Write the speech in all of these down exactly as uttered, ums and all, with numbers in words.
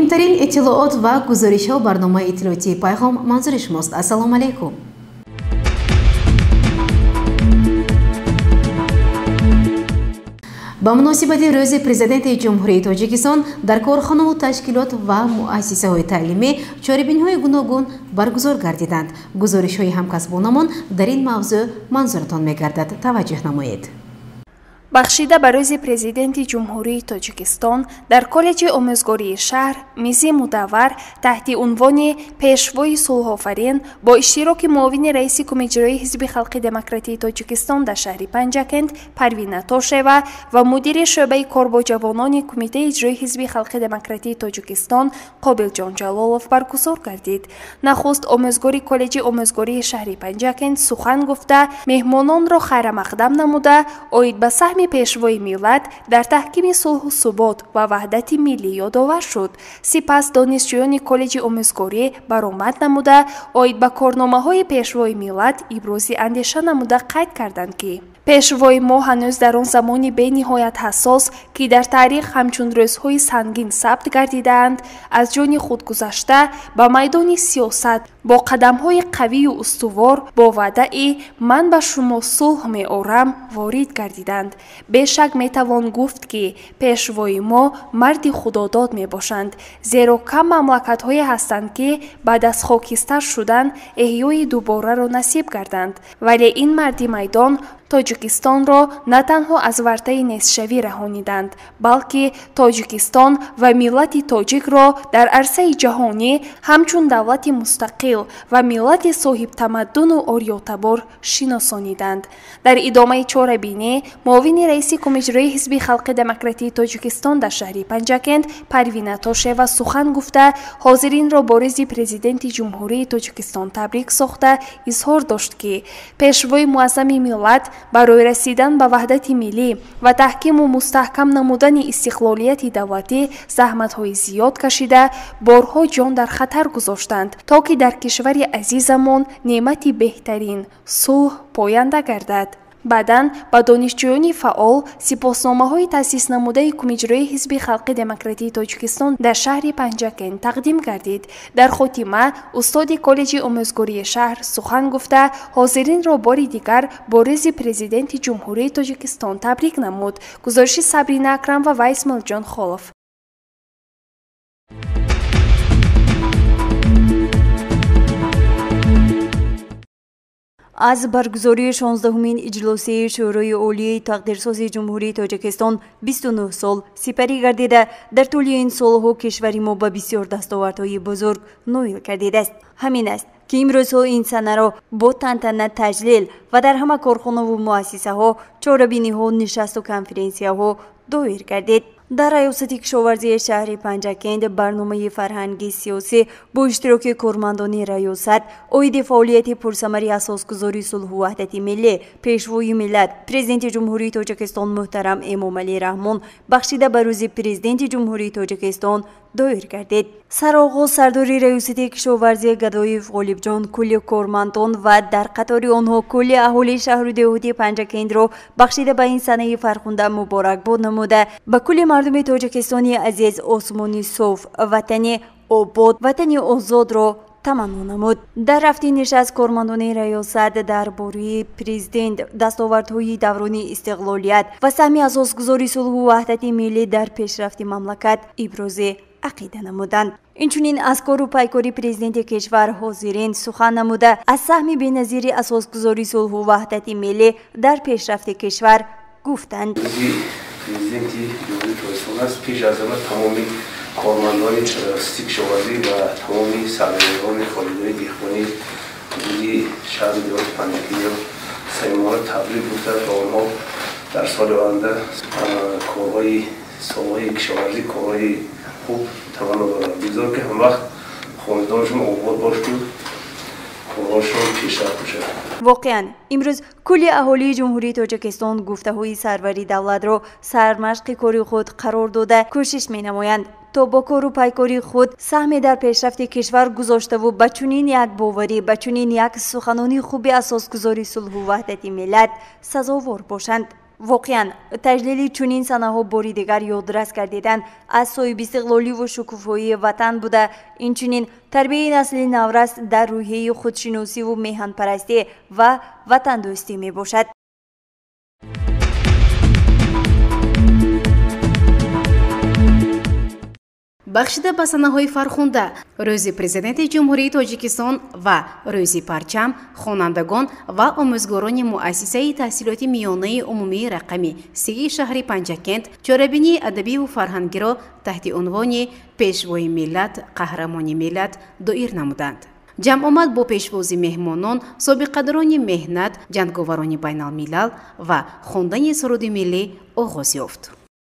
муҳимтарин иттилоот ва гузоришҳо барномаи иттилоотии пайғом манзури шумост. Ассалому алайкум. ба муносибати рӯзи президенти ҷумҳурии Тоҷикистон дар корхонаҳо, ташкилот ва муассисаҳои таълимӣ чорабиниҳои гуногун баргузор гардиданд. Гузоришҳои ҳамкасбонамон дар ин мавзӯъ манзуратон мегардад. Таваҷҷӯҳ намоед. бахшида ба рӯзи президенти ҷумҳурии Тоҷикистон дар коллеҷи омӯзгории шаҳр Мизи Мудаввар таҳти унвони пешвои сулҳофарин бо иштироки муовини раиси кумиҷрои ҳизби халқи демократии Тоҷикистон дар шаҳри Панҷакент Парвина Тошева ва мудири шӯъбаи кор бо ҷавонони кумитаи иҷрои ҳизби халқи демократии Тоҷикистон Қобилҷон Ҷалолов баргузор гардид. Нахуст омӯзгори коллеҷи омӯзгории шаҳри Панҷакент сухан гуфта, меҳмононро хайрамақдам намуда оид ба саҳми пешвои миллат дар таҳкими сулҳу субот ва ваҳдати миллӣ ёдовар шуд. Сипас донишҷӯёни коллеҷи омӯзгорӣ баромад намуда оид ба корномаҳои пешвои миллат ибрози андеша намуда қайд карданд ки пешвои мо ҳанӯз дар он замони бениҳоят ҳассос ки дар таърих ҳамчун рӯзҳои сангин сабт гардидаанд, аз ҷони худ гузашта ба майдони сиёсат бо қадамҳои қавию устувор бо ваъдаи «ман ба шумо сулҳ меорам» ворид гардиданд. Бешак метавон гуфт ки пешвои мо марди худодод мебошанд, зеро кам мамлакатҳое ҳастанд ки баъд аз хокистар шудан эҳёи дубораро насиб гарданд, вале ин марди майдон Тоҷикистонро на танҳо аз вартаи нестшавӣ раҳониданд, балки Тоҷикистон ва миллати тоҷикро дар арсаи ҷаҳонӣ ҳамчун давлати мустақил ва миллати соҳибтамаддуну орётабор шиносониданд. Дар идомаи чорабинӣ муовини раиси кумиҷрои ҳизби халқи демократии Тоҷикистон дар шаҳри Панҷакент Парвина Тошева сухан гуфта, ҳозиринро бо рӯзи президенти ҷумҳурии Тоҷикистон табрик сохта, изҳор дошт ки пешвои муаззами миллат барои расидан ба ваҳдати миллӣ ва таҳкиму мустаҳкам намудани истиқлолияти давлатӣ заҳматҳои зиёд кашида, борҳо ҷон дар хатар гузоштанд, то ки дар кишвари азизамон неъмати беҳтарин сулҳ поянда гардад. баъдан ба донишҷӯёни фаъол сипосномаҳои таъсиснамудаи кумиҷрои ҳизби халқи демократии Тоҷикистон дар шаҳри Панҷакент тақдим гардид. Дар хотима устоди коллеҷи омӯзгории шаҳр сухан гуфта, ҳозиринро бори дигар бо рӯзи президенти ҷумҳурии Тоҷикистон табрик намуд. Гузориши Сабрина Акрам ва Вайс Милҷон Холов. аз баргузории шонздаҳумин иҷлоси шӯрои олии тақдирсози ҷумҳурии Тоҷикистон бисту нӯҳ сол сипарӣ гардида, дар тӯли ин солҳо кишвари мо ба бисёр дастовардҳои бузург ноил гардидааст. ҳамин аст ки имрӯзҳо ин санаро бо тантана таҷлил ва дар ҳама корхонаву муассисаҳо, чорабиниҳо, нишасту конференсияҳо доир гардид. дар раёсати кишоварзии шаҳри Панҷакент барномаи фарҳанги сиёсӣ бо иштироки кормандони раёсат оиди фаъолияти пурсамари асосгузори сулҳу ваҳдати миллӣ, пешвои миллат, президенти ҷумҳурии Тоҷикистон муҳтарам Эмомалӣ Раҳмон бахшида ба рӯзи президенти ҷумҳурии Тоҷикистон доир гардид. сароғоз сардори раёсати кишоварзӣ Гадоев Ғолибҷон кулли кормандон ва дар қатори онҳо кулли аҳолии шаҳру деҳоти Панҷакентро бахшида ба ин санаи фархунда муборакбод намуда, ба кулли мардуми Тоҷикистони азиз осмони соф, ватани обод, ватани озодро таманно намуд. дар рафти нишаст кормандони раёсат дар бораи президент дастовардҳои даврони истиқлолият ва саҳми асосгузори сулҳу ваҳдати миллӣ дар пешрафти мамлакат ибрози ақида намуданд. инчунин аз кору пайкори президенти кишвар ҳозирин сухан намуда, аз саҳми беназири асосгузори сулҳу ваҳдати миллӣ дар пешрафти кишвар гуфтанд. президенти ҷумҳурии Тоҷикистон аст, пеш аз ҳама тамоми кормандони чорасти кишоварзӣ ва тамоми сарвазирони холидони деҳқонӣ ҳудуди шаҳри деҳоти Панҷакентро самимона табрик гуфта та онҳо дар соли оянда корҳои соҳаи кишоварзӣ корҳои хуб таванно дорад. бигзор ки ҳамвақт хонадоншон обод бошду, корҳошон пешрафт бошад. воқеан имрӯз кулли аҳолии ҷумҳурии Тоҷикистон гуфтаҳои сарвари давлатро сармашқи кори худ қарор дода кӯшиш менамоянд, то бо кору пайкори худ саҳме дар пешрафти кишвар гузоштаву ба чунин як боварӣ, ба чунин як суханони хуби асосгузори сулҳу ваҳдати миллат сазовор бошанд. واقعا تجلیل چنین صحنه‌ها باری دیگر یادرس گردیدن از صاحب استقلالی و شکوفایی وطن بوده. این چنین تربیت نسل نورس در روحیه خودشناسی و میهن پرستی و وطن دوستی می باشد. бахшида ба санаҳои фархунда рӯзи президенти ҷумҳурии тоҷикистон ва рӯзи парчам хонандагон ва омӯзгорони муассисаи таҳсилоти миёнаи умумии рақами сии шаҳри панҷакент чорабинии адабиву фарҳангиро таҳти унвони пешвои миллат қаҳрамони миллат доир намуданд. ҷамъомад бо пешвози меҳмонон собиқадорони меҳнат ҷанговарони байналмилал ва хондани суруди миллӣ оғоз ёфт.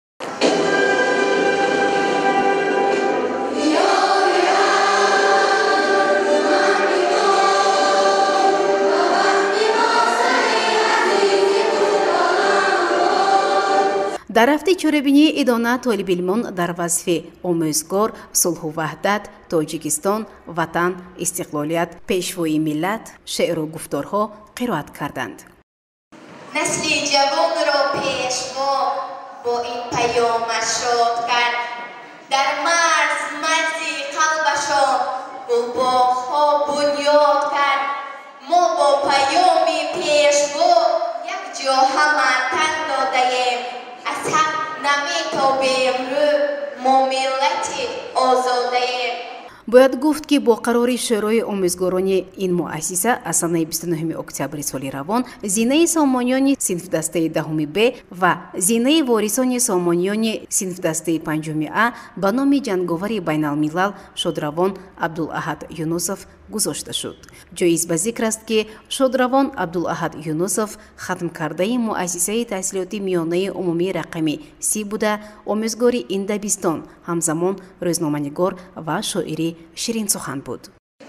дар ҳафтаи чорабинии идона толибилмон дар вазифи омӯзгор сулҳу ваҳдат тоҷикистон ватан истиқлолият пешвои миллат шеъру гуфторҳо қироат карданд. насли ҷавонро пешво бо ин паёмаш шод кард. дар марз марзи қалбашон гулбоғҳо бунёд кард. мо бо паёми пешво якҷо ҳама тан додаем. аз ҳақ наметобем рӯ мо миллати озодаем. бояд гуфт ки бо қарори шӯрои омӯзгорони ин муассиса аз санаи бисту нӯҳуми октябри соли равон зинаи сомониёни синфдастаи даҳуми б ва зинаи ворисони сомониёни синфдастаи панҷуми а ба номи ҷанговари байналмилал шодравон абдулаҳад юнусов гузошта шуд. ҷоиз ба зикр аст ки шодравон абдулаҳад юнусов хатмкардаи муассисаи таҳсилоти миёнаи умумии рақами си буда омӯзгори ин дабистон ҳамзамон рӯзноманигор ва шоири ширинсухан буд.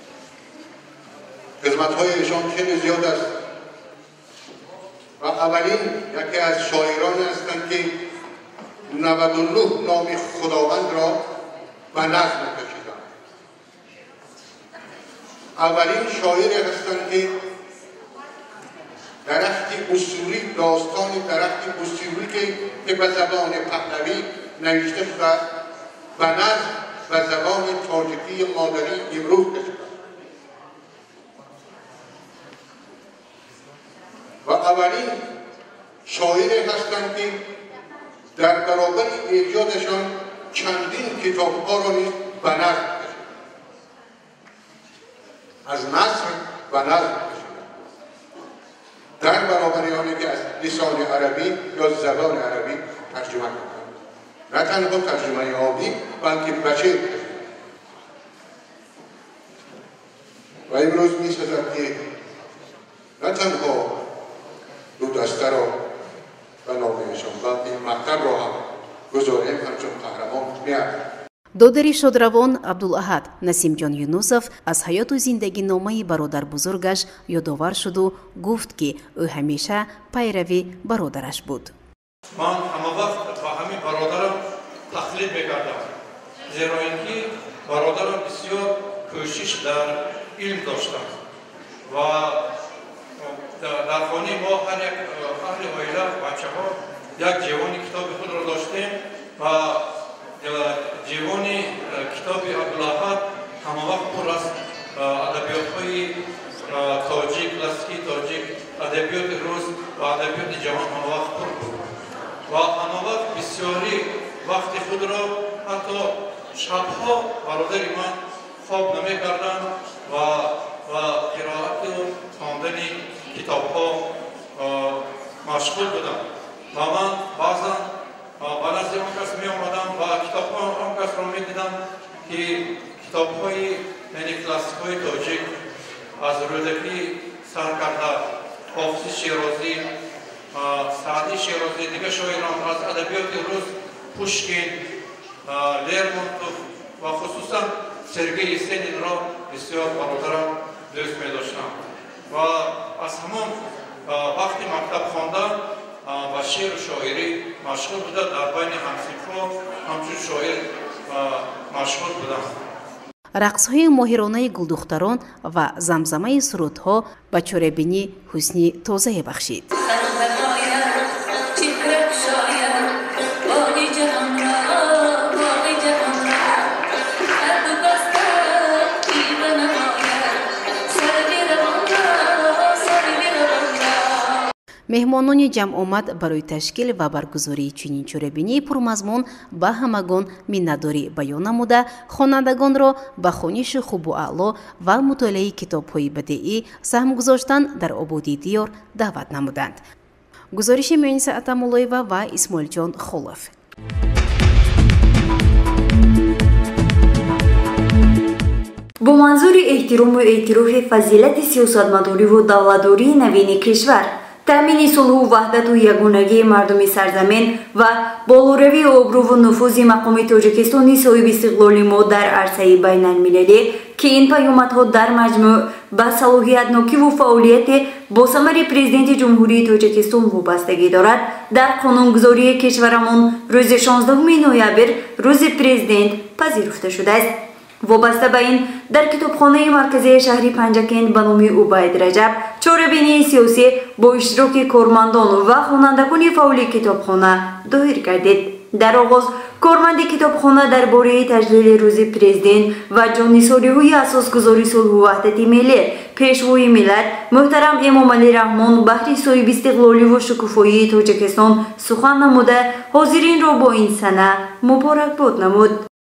хизматҳояшон хеле зиёд аст ва аввалин яке аз шоироне ҳастанд ки наваду нӯҳ номи худовандро ба назм кашиданд. аввалин шоире ҳастанд ки дарахти усури достони дарахти усури ки ба забони паҳлавӣ навишта шуда ба назм ба забони тоҷикии модарӣ имрӯз кашиданд. ва аввалин шоире ҳастанд ки дар баробари эҷодашон чандин китобҳоро низ ба назм кашиданд. аз наср ба назм кашиданд. дар баробари оне ки аз лисони арабӣ ё забони арабӣ тарҷума карданд. на танҳо тарҷумаи обӣ балки ба шеър кашиданд. ва имрӯз месазад ки на танҳо ду дастаро ба номиашон балки мактабро ҳам гузорем ҳамчун қаҳрамон меарзад. додари шодравон абдулаҳад насимҷон юнусов аз ҳаёту зиндагиномаи бародарбузургаш ёдовар шуду гуфт ки ӯ ҳамеша пайрави бародараш буд. ман ҳамавақт ба ҳамин бародарам тақлид мекардам, зеро ин ки бародарам бисёр кӯшиш дар илм доштанд ва дар хонаи мо ҳар як аҳли оила бачаҳо як ҷевони китоби худро доштем ва ҷевони китоби абдулаҳад ҳамавақт пур аз адабиётҳои тоҷик, классикии тоҷик, адабиёти рӯз ва адабиёти ҷаҳон ҳамавақт пур буд. ва ҳамавақт бисёри вақти худро ҳатто шабҳо бародари ман хоб намекарданд ва ва қироату хондани китобҳо машғул буданд. ва ман баъзан ба назди он кас меомадам ва китобҳо он касро медидам ки китобҳои яъне классикҳои тоҷик аз рӯдакӣ сар карда ҳофизи широзӣ, саъдии широзӣ, дигар шоирон аз адабиёти рӯз пушкин, лермонтов ва хусусан сергей есенинро бисёр бародарам дӯст медоштам. ва аз ҳамон вақти мактаб хонда ба шеъру шоирӣ машғул буда, дар байни ҳамсинфҳо ҳамчун шоир машғул будам. рақсҳои моҳиронаи гулдухтарон ва замзамаи сурудҳо ба чорабинӣ ҳусни тозае бахшид. меҳмонони ҷамъомад барои ташкил ва баргузории чунин чорабинии пурмазмун ба ҳамагон миннатдорӣ баён намуда, хонандагонро ба хониши хубу аъло ва мутолиаи китобҳои бадеӣ саҳм гузоштан дар ободии диёр даъват намуданд. гузориши Муниса Атамуллоева ва Исмоилҷон Холов. бо манзури эҳтирому эътирофи фазилати сиёсатмадорӣ ва давлатдории навини кишвар, таъмини сулҳу ваҳдату ягонагии мардуми сарзамин ва болоравии обрӯву нуфузи мақоми Тоҷикистони соҳиби истиқлоли мо дар арсаи байналмилалӣ, ки ин паёмадҳо дар маҷмӯъ ба салоҳиятнокиву фаъолияти босамари президенти ҷумҳурии Тоҷикистон вобастагӣ дорад, дар қонунгузории кишварамон рӯзи шонздаҳуми ноябр, рӯзи президент пазируфта шудааст. вобаста ба ин, дар китобхонаи марказии шаҳри Панҷакент ба номи Убайд Раҷаб чорабинии сиёсӣ бо иштироки кормандон ва хонандагони фаъоли китобхона доир гардид. дар оғоз корманди китобхона дар бораи таҷлили рӯзи президент ва ҷонисориҳои асосгузори сулҳу ваҳдати миллӣ, пешвои миллат муҳтарам Эмомалӣ Раҳмон баҳри соҳиби истиқлоливу шукуфоии Тоҷикистон сухан намуда, ҳозиринро бо ин сана муборакбод намуд.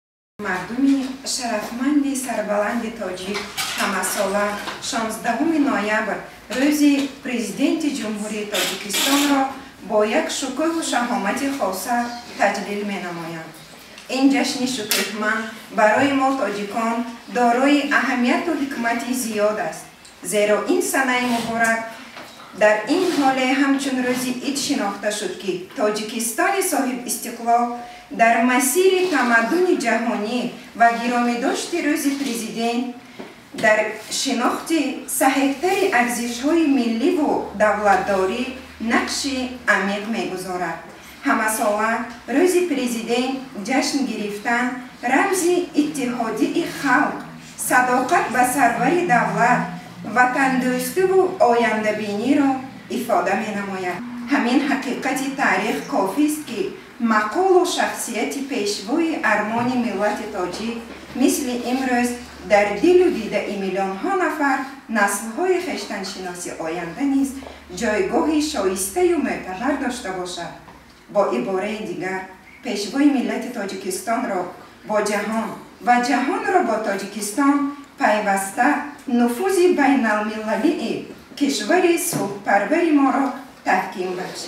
мардуми шарафманди сарбаланди тоҷик ҳамасола шонздаҳуми ноябр рӯзи президенти ҷумҳурии Тоҷикистонро бо як шукӯҳу шаҳомати хоса таҷлил менамоянд. ин ҷашни шукӯҳманд барои мо тоҷикон дорои аҳамияту ҳикмати зиёд аст, зеро ин санаи муборак дар ин ҳоле ҳамчун рӯзи ид шинохта шуд, ки Тоҷикистони соҳиб истиқлол дар масири тамаддуни ҷаҳонӣ ва гиромидошти рӯзи президент дар шинохти саҳеҳтари арзишҳои милливу давлатдорӣ нақши амиқ мегузорад. ҳамасола рӯзи президент ҷашн гирифтан рамзи иттиҳодии халқ, садоқат ба сарвари давлат, ватандӯстиву ояндабиниро ифода менамояд. ҳамин ҳақиқати таърих кофист, ки мақолу шахсияти пешвои армони миллати тоҷик мисли имрӯз дар дилу дидаи миллионҳо нафар наслҳои хештаншиноси оянда низ ҷойгоҳи шоистаю мӯътабар дошта бошад. бо ибораи дигар, пешвои миллати Тоҷикистонро бо ҷаҳон ва ҷаҳонро бо Тоҷикистон пайваста нуфузи байналмилалии кишвари сулҳпарвари моро таҳким бахшид.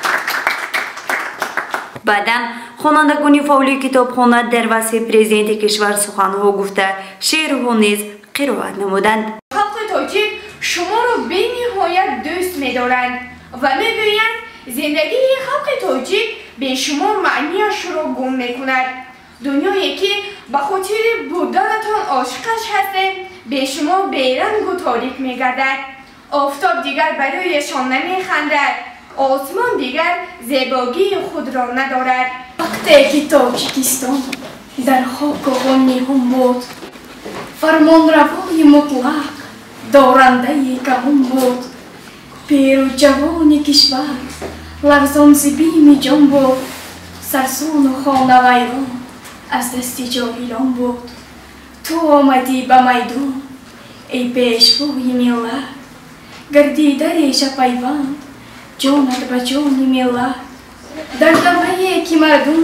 баъдан хонандагони фаъоли китобхона дар васфи президенти кишвар суханҳо гуфта, шеърҳо низ қироат намуданд. халқи тоҷик шуморо бениҳоят дӯст медоранд ва мегӯянд зиндагии халқи тоҷик бешумор маънияшро гум мекунад. дунёе ки ба хотири буданатон ошиқаш ҳастем бешумор берангу торик мегардад. офтоб дигар барояшон намехандад, осмон дигар зебогии худро надорад. вақте ки Тоҷикистон дар хоку ғунниҳум буд, фармонравои мутлақ дорандаи каҳум буд. пиру ҷавони кишвар ларзон зи бими ҷон буд. сарсону хонавайрон аз дасти ҷоҳилон буд. ту омадӣ ба майдон, эй пешвои миллат, гардида решапайванд ҷонат ба ҷони миллат. дар даврае ки мардум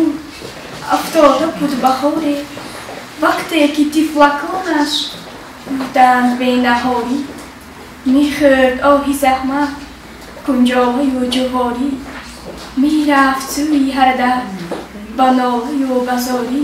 афтода буд баҳоре, вақте ки тифлаконаш буданд бенаҳорӣ, мехӯрд оҳи заҳмат кунҷолаю ҷуворӣ, мерафт сӯи ҳардард ба нолаю базорӣ.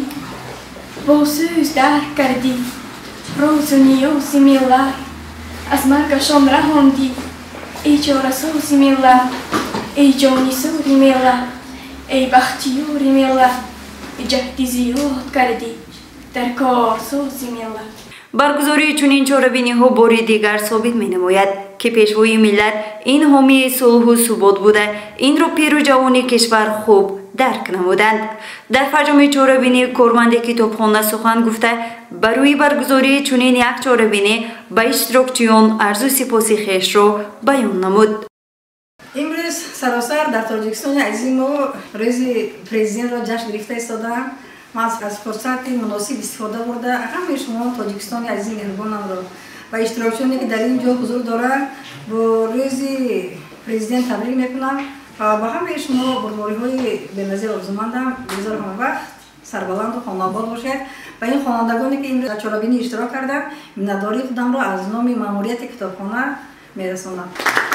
бо сӯз дарк кардӣ розу ниёзи миллат, аз маргашон раҳондӣ эй чорасози миллат, эй ҷонисори миллат, эй бахтиёри миллат, ҷаҳди зиёд кардӣ дар корсози миллат. баргузории чунин чорабиниҳо бори дигар собит менамояд, ки пешвои миллат ин ҳомии сулҳу субот буда, инро пиру ҷавони кишвар хуб дарк намуданд. дар фаҷоми чорабинӣ корманди китобхона сухан гуфта, барои баргузории чунин як чорабинӣ ба иштирокчиён арзу сипоси хешро баён намуд. имрӯз саросар дар Тоҷикистони азизи мо рӯзи президентро ҷашн гирифта истодаам. ман аз фурсати муносиб истифода бурда ҳамаи шумо Тоҷикистони азизи меҳрубонамро ва иштирокчиёне ки дар ин ҷо ҳузур доранд бо рӯзи президент تبریک میکنم و به همه شما بردباری های بنظیر آرزومندم بگذار همه وقت سربلند و خانوادگار باشد و این خوانندگانی که این چاره‌بینی اشتراک کردن مینتداری خودم را از نام ماموریت کتابخانه میرسانم.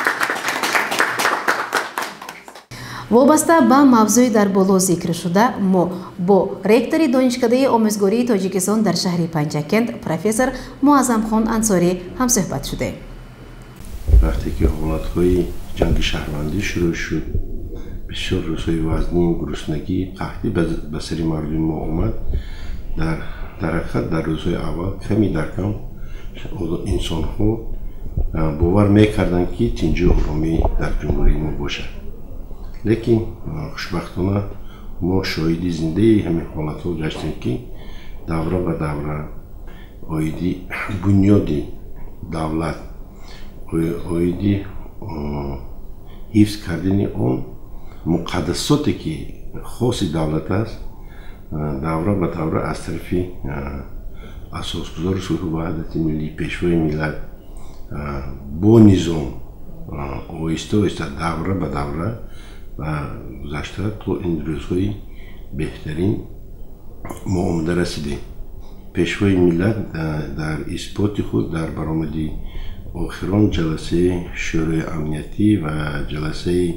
وابسته به موضوع در بالا ذکر شده ما با رکتور دانشکده آموزگاری تاجیکستان در شهر پنجکند پروفسور معظم خان انصاری هم صحبت شده. وقتی که حالت‌های جنگ شهروندی شروع شد، بسیار روزهای وزنی، گرسنگی، قحطی به سر مردم ما آمد. در در حقیقت در روزهای اول کمی در کم انسان‌ها باور می‌کردند که اینجا آرامی در جمهوری ما باشد. لیکن خوشبختانه ما شاهدی زنده همین حالت‌ها گشتیم که دوره به دوره آیدی بنیادی دولت آیدی حفظ کردن اون مقدساتی که خاص دولت است دوره به دوره از طرف اساسگزار صلح و وحدت ملی پیشوای ملت با نظام آهسته آهسته دوره به دوره و گذشته تا این روزهای بهترین ما آمده رسیدیم. پیشوای ملت در اثبات خود در برآمدی آخران جلسه شورای امنیتی و جلسه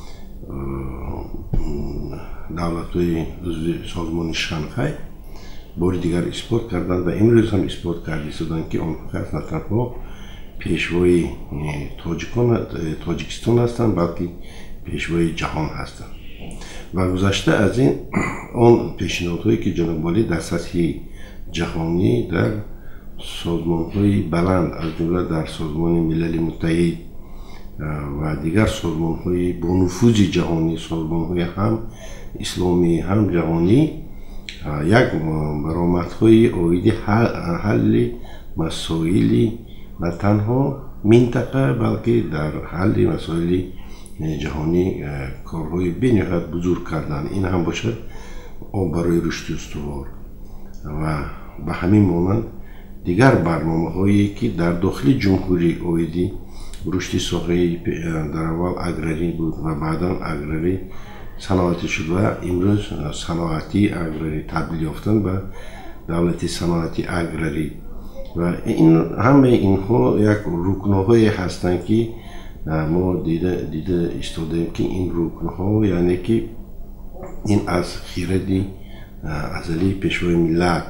دولت‌های سازمان شانگهای بار دیگر اثبات کردند و امروز هم اثبات کرده شدند که آنها نه تنها پیشوای تاجیکستان هستند بلکه پیشوای جهان هستند. و گذشته از این آن پیشنهادهایی که جناب والی در سطح جهانی در سازمان‌های بلند از جمله در سازمان ملل متحد و دیگر سازمان‌های با نفوذ جهانی، سازمان‌های هم اسلامی هم جهانی یک برآمدهای عاید حل مسائل نه تنها منطقه بلکه در حل مسائل جهانی کارهای بنهایت بزرگ کردن. این هم باشد آب برای رشد استوار و به همین مانند دیگر برنامه هایی که در داخل جمهوری آیدی رشد ساحه در اول اگراری بود و بعدا اگراری صنعتی شد و امروز صنعتی اگراری تبدیل یافتن به دولت صنعتی اگراری و این همه اینها یک رکن‌هایی هستند که ما دیده دیده استادیم که این رکن‌ها یعنی که این از خیرد ازلی پیشوای ملت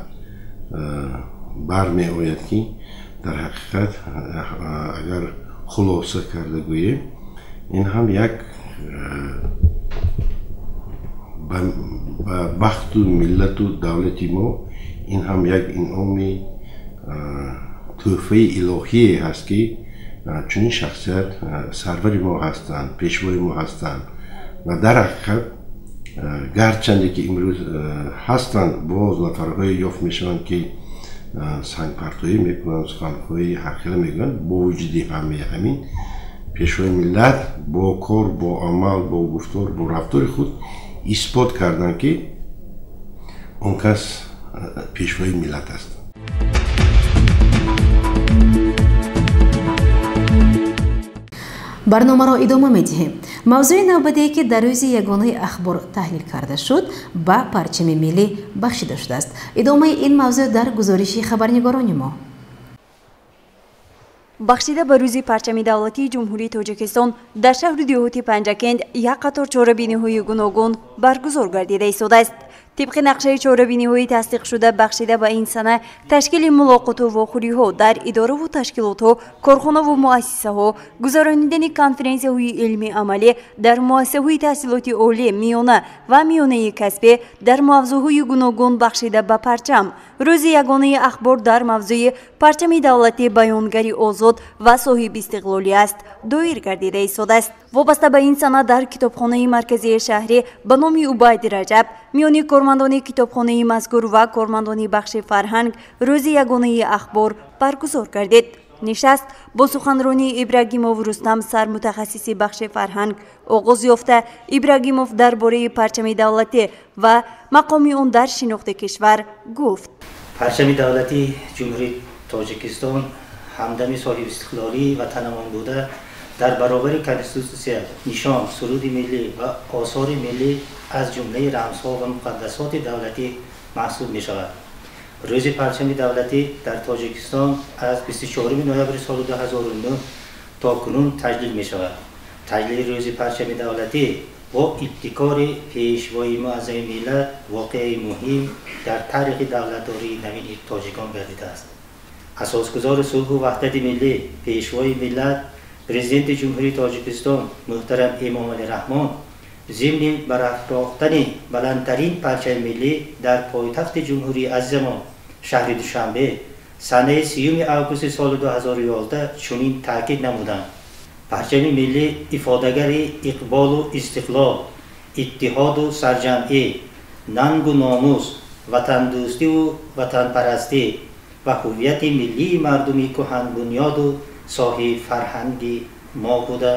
برمی آید که در حقیقت اگر خلاصه کرده گوییم این هم یک بخت و ملت و دولت ما این هم یک انعام تحفه الهی هست که چون شخصیت سرور ما هستند، پیشوای ما هستند و در حقیقت گرچنده که امروز هستند باز نفرهای یافت میشوند که سنگ پرتایی میکنند، سخنهای حقیقی میگن با وجودی همه همین پیشوای ملت با کار، با عمل، با گفتار، با رفتار خود اثبات کردند که اون کس پیشوای ملت است. برنامه را ادامه می‌دهیم. موضوع نوبتی که در روز یگانه اخبار تحلیل کرده شد با پرچم ملی بخشیده شده است. ادامه این موضوع در گزارش خبرنگاران ما. بخشیده به روز پرچم دولتی جمهوری تاجیکستان در شهر دیهاتی پنجکند یک قطار چاره‌بینی‌های گوناگون برگزار گردیده شده است. طبق نقشه چاره‌بینی‌های تصدیق شده بخشیده به این سنه تشکیل ملاقات و واخوری‌ها در اداره و تشکیلات، کارخانه و مؤسسه‌ها، گذراندن کنفرانسی‌های علمی عملی در مؤسسه‌های تحصیلاتی عالی میانه و میانه کسبی در موضوعهای گوناگون بخشیده به پرچم. روز یگانه اخبار در موضوع پرچم دولتی بیانگری آزاد و صاحب استقلالی است دایر گردیده شده است. وابسته به این سنه در کتابخانه مرکزی شهری به نام عبید رجب میان کارمندان کتابخانه مذکور و کارمندان بخش فرهنگ روز یگانه اخبار برگزار گردید. نشست با سخنرانی ابراهیموف رستم سر متخصص بخش فرهنگ آغاز یافته. ابراهیموف درباره پرچم دولتی و مقام آن در شناخت کشور گفت: پرچم دولتی جمهوری تاجیکستان همدم صاحب استقلالی و تنوع بوده در برابر کنستیتوسیا نشان، سرود ملی و آثار ملی از جمله رمزها و مقدسات دولتی محسوب می شود. روز پرچم دولتی در تاجیکستان از بیست و چهارم نوامبر سال دو هزار و نه تا کنون تجلیل می شود. تجلیل روز پرچم دولتی با ابتکار پیشوای معظم ملت واقعی مهم در تاریخ دولتداری نوین تاجیکان گردیده است. اساسگزار صلح و وحدت ملی، پیشوای ملت، پرزیدنت جمهوری تاجیکستان محترم امام علی رحمان ضمن برافراختن بلندترین پرچم ملی در پایتخت جمهوری عزیزمان شهر دوشنبه سنه سیوم اوگوست سال دو هزار و یازده چنین تاکید نمودند: پرچم ملی افادگر اقبال و استقلال، اتحاد و سرجمعی، ننگ و ناموس، وطن دوستی و وطن پرستی و هویت ملی مردمی کهن بنیاد و صاحب فرهنگی ما بوده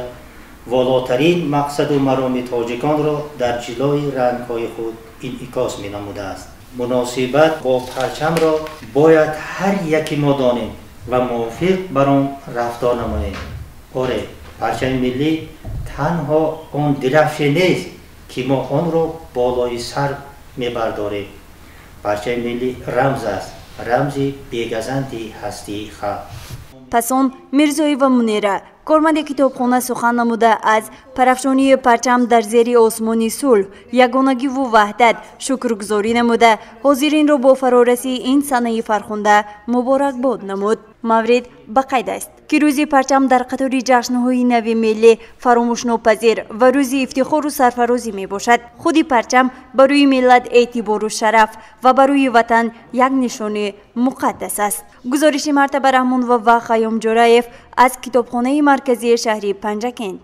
والاترین مقصد و مرام تاجیکان را در جلوی رنگ‌های خود انعکاس می‌نموده است. مناسبت با پرچم را باید هر یکی ما دانیم و موافق بر آن رفتار نماییم. آره، پرچم ملی تنها آن درفش نیست که ما آن را بالای سر می‌برداریم. پرچم ملی رمز است، رمزی بی‌گزند هستی خلق. پس آن میرزایی و منیره کارمند کتابخانه سخن نموده از پرافشانی پرچم در زیر آسمانی صلح، یگانگی و وحدت شکرگزاری نموده حاضرین را با فرارسی این سنه فرخنده مبارکباد نمود. مورد به قید است که روز پرچم در قطار جشن‌های نو ملی فراموش ناپذیر و روز افتخار و سرفرازی می باشد. خودی پرچم برای ملت اعتبار و شرف و برای وطن یک نشانه مقدس است. گزارش مرتبه رحمان و و خیام جورایف از کتابخانه مرکزی شهری پنجکند.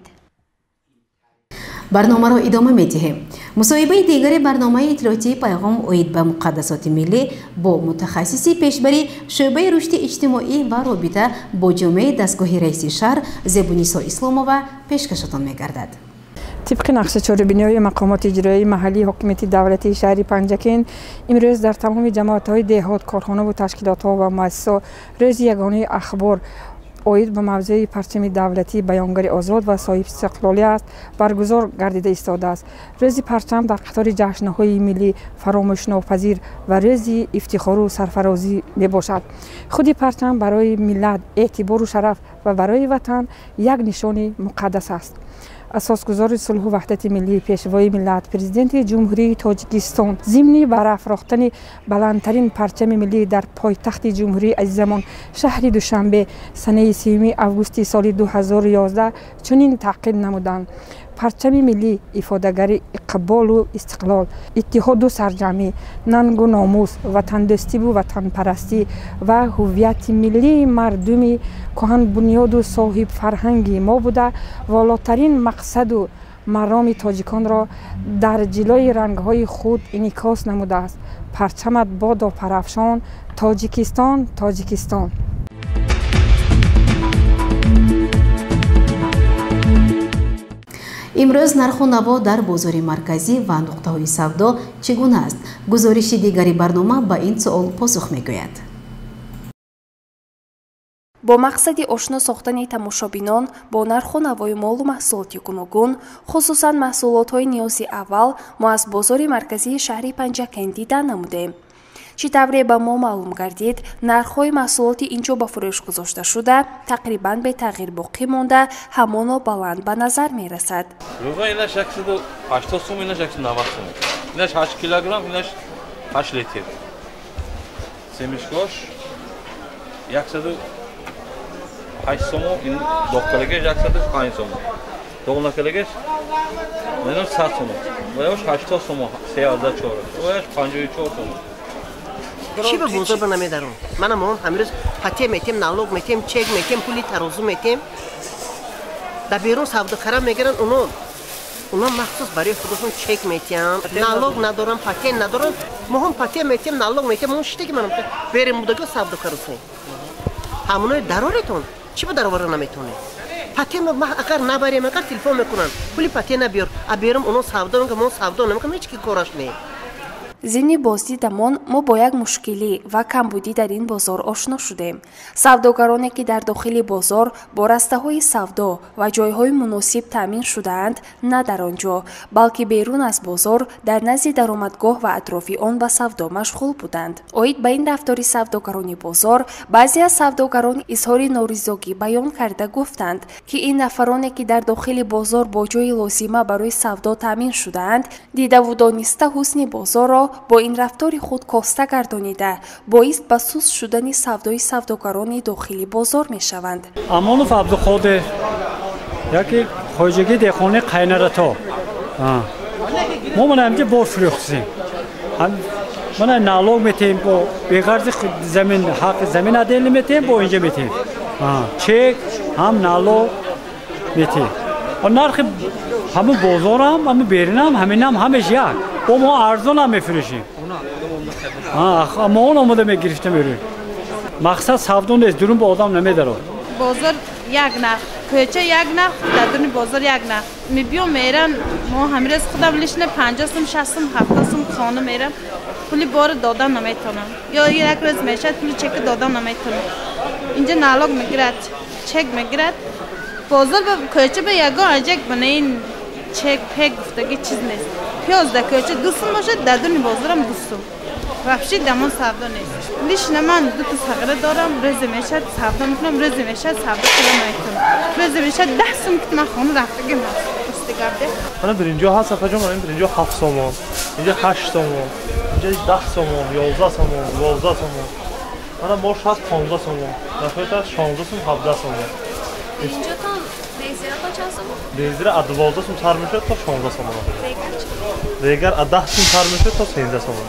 برنامه را ادامه می‌دهیم. مصاحبه دیگر برنامه اطلاعاتی پیغام اوید به مقدسات ملی با متخصصی پیشبری شعبه رشد اجتماعی و رابطه با جامعه دستگاه رئیس شهر زبونیسا اسلامова پیشکشتان می‌گردد. طبق نقشه چاره‌بینی‌های مقامات اجرایی محلی حکومت دولتی شهر پنجکند امروز در تمام جماعت‌های دهات، کارخانه و تشکیلات‌ها و مؤسسات روز یگانه اخبار اوید به موضوع پرچم دولتی بیانگر آزاد و صاحب استقلالیت برگزار گردیده ایستاده است. روز پرچم در قطار جشن‌های ملی فراموش ناپذیر و روز افتخار و سرفرازی می باشد. خود پرچم برای ملت اعتبار و شرف و برای وطن یک نشان مقدس است. اساسگزار صلح و وحدت ملی، پیشوای ملت، پرزیدنت جمهوری تاجیکستان ضمن برافراختن بلندترین پرچم ملی در پایتخت جمهوری عزیزمان شهر دوشنبه سنه سیوم اوگوست سال دو هزار و یازده چنین تاکید نمودند: پرچم ملی افادگر اقبال و استقلال، اتحاد و سرجمعی، ننگ و ناموس، وطن دوستی و وطن پرستی و هویت ملی مردمی کهن بنیاد و صاحب فرهنگی ما بوده والاترین مقصد و مرام تاجیکان را در جلوی رنگ‌های خود انعکاس نموده است. پرچمت باد و پرافشان، تاجیکستان، تاجیکستان. امروز نرخ و نوا در بازار مرکزی و نقطه‌های سودا چگونه است؟ گزارش دیگری برنامه با این سوال پاسخ می‌گوید. با مقصد آشنا ساختن تماشابینان با نرخ و نوای مال و محصولات گوناگون، خصوصاً محصولات‌های نیازی اول، ما از بازار مرکزی شهر پنجکند دیدن نمودیم. چی طوری به ما معلوم گردید، نرخ‌های محصولات اینجا با فروش گذاشته شده تقریباً به تغییر باقی مانده همان بلند به نظر می رسد. روغن اینش صد و هشتاد سوم، اینش صد و نود سوم. اینش هشت کیلوگرم، اینش هشت لیتر. سیمشکاش صد و هشت سوم، این داخلگیش صد و پنج سوم. داخلگیش اینش صد سوم. وایش هشتاد سوم، سیزده چهار. وایش پنجاه و چهار سوم. چی به بازار به نمیدارم؟ من هم امروز پاتی میتیم، نالوگ میتیم، چک میتیم، پولی ترازو میتیم. در بیرون سوداگرا میگیرن اونو اونا مخصوص برای خودشون چک میتیم. نالوگ ندارم، پاتی ندارم. ما هم پاتی میتیم، نالوگ میتیم. اون چیزی که من بریم بودگاه سوداگرا سیم. همونای ضرورتون چی به درآور نمیتونه؟ پاتی ما اگر نبریم، اگر تلفن میکنن پولی پاتی نبیار، ابیرم اونو سودا میکنم، اون سودا نمیکنم، هیچ کی کارش نی. зимни боздидамон мо бо як мушкилӣ ва камбудӣ дар ин бозор ошно шудем. Савдогароне ки дар дохили бозор бо растаҳои савдо ва ҷойҳои муносиб таъмин шудаанд, на дар он ҷо, балки берун аз бозор дар назди даромадгоҳ ва атрофи он ба савдо машғул буданд. Оид ба ин рафтори савдогарони бозор, баъзе аз савдогарон изҳори норизогӣ баён карда гуфтанд, ки ин нафароне ки дар дохили бозор бо ҷои лозима барои савдо таъмин шудаанд, дидаву дониста ҳусни бозорро бо ин рафтори худ коста гардонида, боис ба суст шудани савдои савдогарони дохили бозор мешаванд. Амонов Абдуқодир, яке хоҷагӣ дехони қайнарато. Мо мана ҳамҷа бор фурӯхтем. Мана налог метем бо беғарзи замин, ҳаққи замин адел метем, бо инҷа метем. Чек, ҳам налог метем. Нархи ҳамин бозорам, ҳамин беринам, ҳаминам ҳамеш як. Бо мо арзон ҳам мефурӯшем. Аммо он омода мегирифта мерӯем. Мақсад савдо нест, дурун ба одам намедарад. Бозор як нарх, кӯча як нарх, дар дуни бозор як нарх. Мебиём мерам, мо ҳамирӯз худам лишна панҷоҳ сум, шаст сум, ҳафтод сум хона мерам. Пули бори додан наметавонам. Ё як рӯз мешад, пули чеки додан наметавонам. Инҷа налог мегирад, чек мегирад. Бозор ба кӯча ба ягон аҷак бана ин чек, пек гуфтагӣ чиз нест. Пиёз дар кӯча ду сум бошад, дар дуни бозорам ду сум. Вообще дамон савдо нест. Лишна ман ду та сағира дорам, рӯзе мешад савдо мекунам, рӯзе мешад савдо кунам наметавонам. Рӯзе мешад даҳ сум ки ман хона рафтагим ҳаст. Истигарде. Мана биринҷо ҳаст сафаҷон, мана биринҷо ҳафт сомон, инҷа ҳашт сомон, инҷа даҳ сомон, ёздаҳ сомон, дувоздаҳ сомон. Мана мош ҳаст понздаҳ сомон, нафояташ шонздаҳ сум, ҳабдаҳ сомон. Инҷотон резираҳо чанд сомон? Резира а дувоздаҳ сум сар мешавад то шонздаҳ сомон. Регар а даҳ сум сар мешавад то сенздаҳ сомон.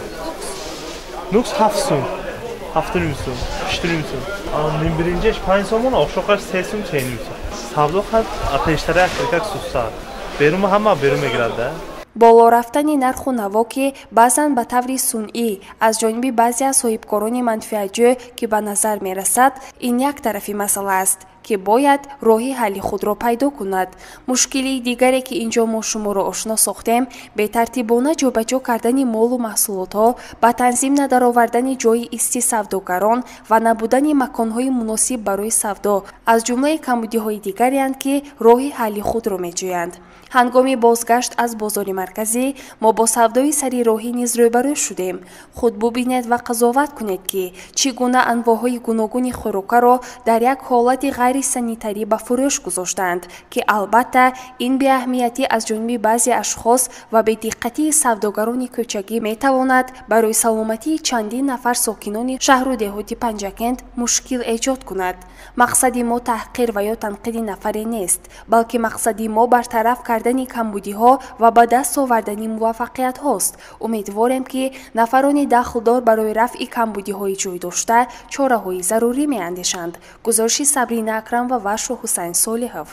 Нукс ҳафт сум, ҳафту ним сум, ҳашту ним сум. Нимбиринҷаш панҷ сомон, овшоқаш се сум, се ним сум. Савдо хат а пештара як як сустар. Берума ҳама берун мегирад да. боло рафтани нарху наво ки баъзан ба таври сунъӣ аз ҷониби баъзе аз соҳибкорони манфиатҷӯ ки ба назар мерасад, ин як тарафи масъала аст ки бояд роҳи ҳалли худро пайдо кунад. Мушкилии дигаре ки инҷо мо шуморо ошно сохтем, бетартибона ҷобаҷо кардани молу маҳсулотҳо, ба танзим надаровардани ҷои исти савдогарон ва набудани маконҳои муносиб барои савдо аз ҷумлаи камбудиҳои дигареанд ки роҳи ҳалли худро меҷӯянд. ҳангоми бозгашт аз бозори марказӣ, мо бо савдои сари роҳӣ низ рӯбарӯ шудем. Худ бубинед ва қазоват кунед ки чӣ гуна анвоъҳои гуногуни хӯрокаро дар як ҳолати ғайрисанитарӣ ба фурӯш гузоштанд, ки албатта ин беаҳамиятӣ аз ҷониби баъзе ашхос ва бедиққатии савдогарони кӯчагӣ метавонад барои саломатии чандин нафар сокинони шаҳру деҳоти Панҷакент мушкил эҷод кунад. Мақсади мо таҳқир ва ё танқиди нафаре нест, балки мақсади мо бартараф кардани камбудиҳо ва ба даст овардани муваффақиятҳост. Умедворем ки нафарони дахлдор барои рафъи камбудиҳои ҷойдошта чораҳои зарурӣ меандешанд. гузориши Сабрина Акрам ва Вашу Ҳусайн Солиҳов.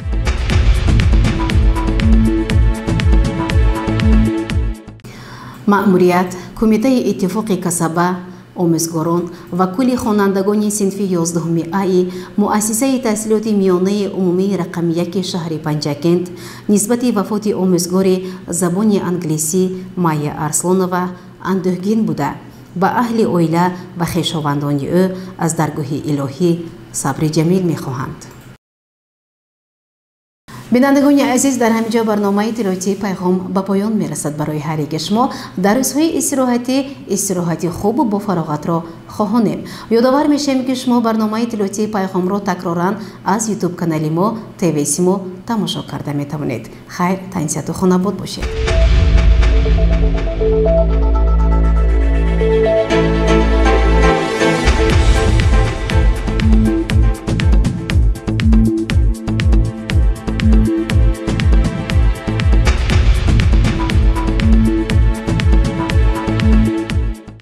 маъмурият, кумитаи иттифоқи касаба, омӯзгорон ва кулли хонандагони синфи ёздаҳуми аи муассисаи таҳсилоти миёнаи умумии рақами яки шаҳри Панҷакент нисбати вафоти омӯзгори забони англисӣ Майя Арслонова андӯҳгин буда ба аҳли оила ва хешовандони ӯ аз даргоҳи илоҳӣ сабри ҷамил мехоҳанд. бинандагони азиз, дар ҳаминҷо барномаи иттилоотии пайғом ба поён мерасад. Барои ҳар яке шумо дар рӯзҳои истироҳатӣ истироҳати хубу бо фароғатро хоҳонем. ёдовар мешавем ки шумо барномаи иттилоотии пайғомро такроран аз ютуб канали мо ТВ Симо тамошо карда метавонед. хайр, танисияту хонобод бошед.